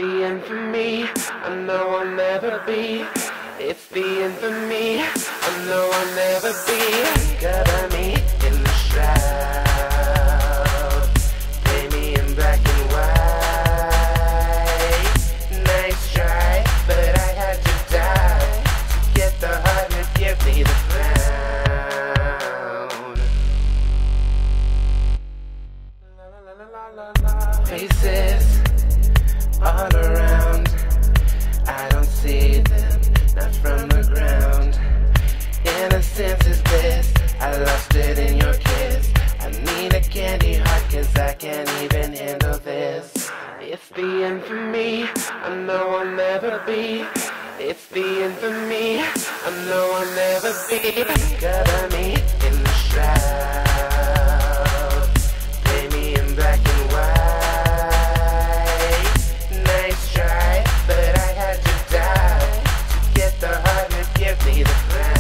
the end for me, I know I'll never be. It's the end for me, I know I'll never be. Cover me in the shroud, lay me in black and white. Nice try, but I had to die to get the heart to give me the crown. Faces all around, I don't see them, not from the ground. Innocence is bliss, I lost it in your kiss. I need a candy heart, cause I can't even handle this. It's the end for me, I know I'll never be. It's the end for me, I know I'll never be. Cover me in the shroud, lay me in black and white. Nice try, but I had to die to get the heart to give me the crown.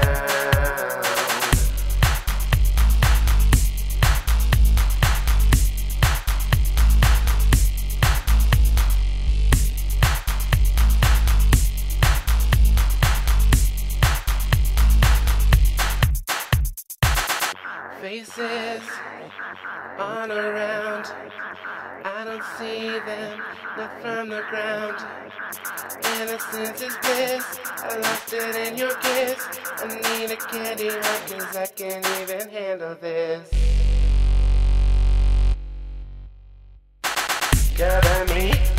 Faces all around, I don't see them, not from the ground. Innocence is bliss, I lost it in your kiss. I need a candy heart, cause I can't even handle this. Cover me